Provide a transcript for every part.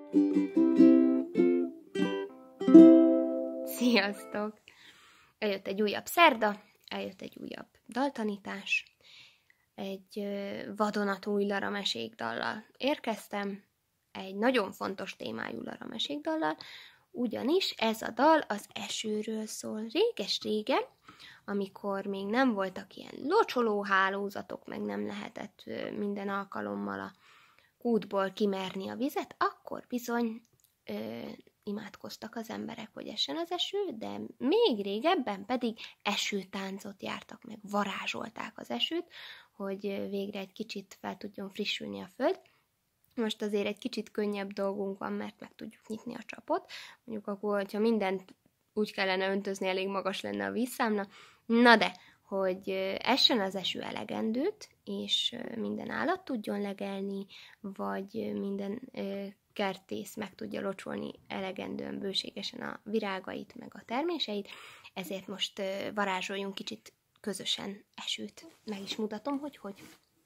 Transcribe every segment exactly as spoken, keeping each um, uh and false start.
Sziasztok! Eljött egy újabb szerda, eljött egy újabb daltanítás, egy vadonatúj Lara-mesékdallal érkeztem, egy nagyon fontos témájú Lara-mesékdallal, ugyanis ez a dal az esőről szól. Réges-régen, amikor még nem voltak ilyen locsoló hálózatok, meg nem lehetett minden alkalommal a kútból kimerni a vizet, akkor bizony ö, imádkoztak az emberek, hogy essen az eső, de még régebben pedig esőtáncot jártak meg, varázsolták az esőt, hogy végre egy kicsit fel tudjon frissülni a föld. Most azért egy kicsit könnyebb dolgunk van, mert meg tudjuk nyitni a csapot. Mondjuk akkor, hogyha mindent úgy kellene öntözni, elég magas lenne a vízszámla. Na de, hogy essen az eső elegendőt, és minden állat tudjon legelni, vagy minden kertész meg tudja locsolni elegendően, bőségesen a virágait, meg a terméseit, ezért most varázsoljunk kicsit közösen esőt. Meg is mutatom, hogy hogy.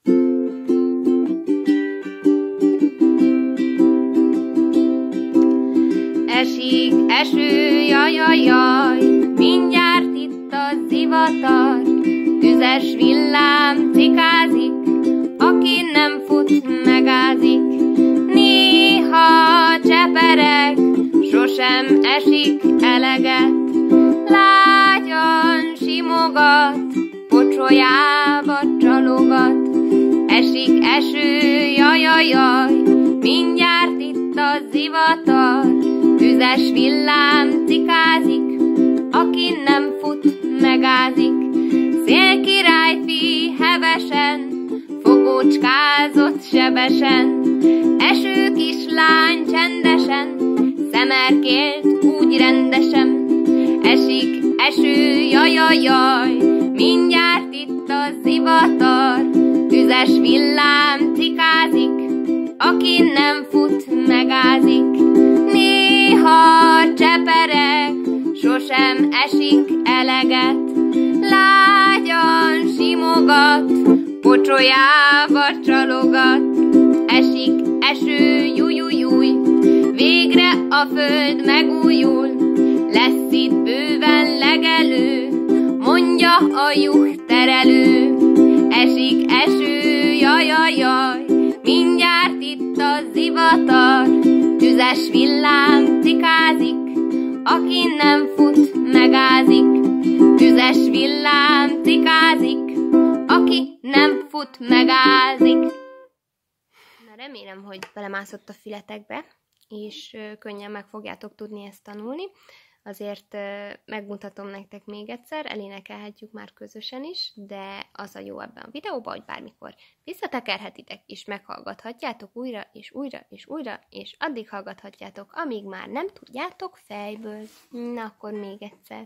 Esik eső, jaj, jaj, jaj, mindjárt itt a zivatar, tüzes villám cikázik, aki nem fut, megázik. Néha csepereg, sosem esik eleget, lágyan simogat, pocsolyába csalogat. Esik eső, jaj, jaj, jaj, mindjárt itt a zivatar, tüzes villám cikázik, aki nem fut, megázik. Szélkirályfi hevesen, fogócskázott sebesen, eső kislány csendesen, szemerkélt úgy rendesen. Esik eső, jaj, jaj, jaj, mindjárt itt a zivatar, tüzes villám cikázik, aki nem fut, megázik. Néha csepereg, sosem esik eleget, lágyan simogat, pocsolyába csalogat. Esik eső, jújújúj, végre a föld megújul, lesz itt bőven legelő, mondja a juhterelő. Esik eső, jaj, jaj, jaj, mindjárt itt a zivatar, tüzes villám cikázik, aki nem fut, megázik. Tüzes villám cikázik, aki nem fut, megázik. Na, remélem, hogy belemászott a fületekbe, és könnyen meg fogjátok tudni ezt tanulni. Azért megmutatom nektek még egyszer, elénekelhetjük már közösen is, de az a jó ebben a videóban, hogy bármikor visszatekerhetitek, és meghallgathatjátok újra, és újra, és újra, és addig hallgathatjátok, amíg már nem tudjátok fejből. Na, akkor még egyszer.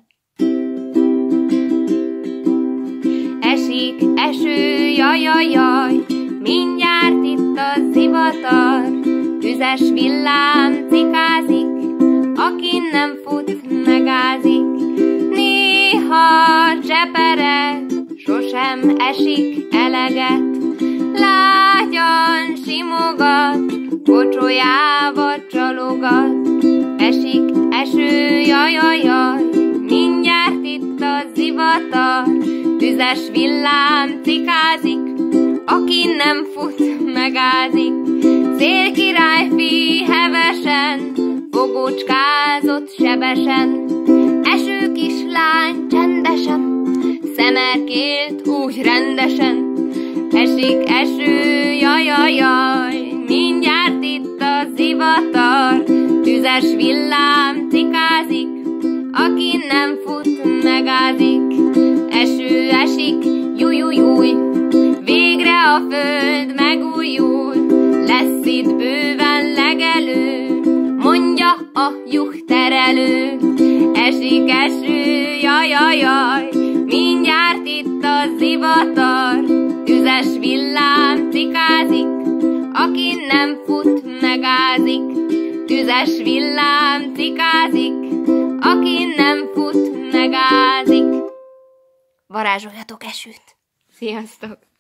Esik eső, jaj, jaj, jaj, mindjárt itt a zivatar, tüzes villám cikázik, aki nem fut, megázik. Néha csepereg, sosem esik eleget, lágyan simogat, pocsolyába csalogat. Esik eső, jaj, jaj, jaj, mindjárt itt a zivatar, tüzes villám cikázik, aki nem fut, megázik. Szélkirályfi hevesen, fogócskázott sebesen, eső kislány csendesen, szemerkélt úgy rendesen. Esik eső, jaj, jaj, jaj, mindjárt itt a zivatar, tüzes villám cikázik, aki nem fut, megázik. Eső esik, jújújúj, végre a föld megújul, lesz itt bőven legelő, mondja a juhterelő. Esik eső, jaj, jaj, jaj, mindjárt itt a zivatar, tüzes villám cikázik, aki nem fut, megázik. Tüzes villám cikázik, aki nem fut, megázik. Varázsoljatok esőt! Sziasztok!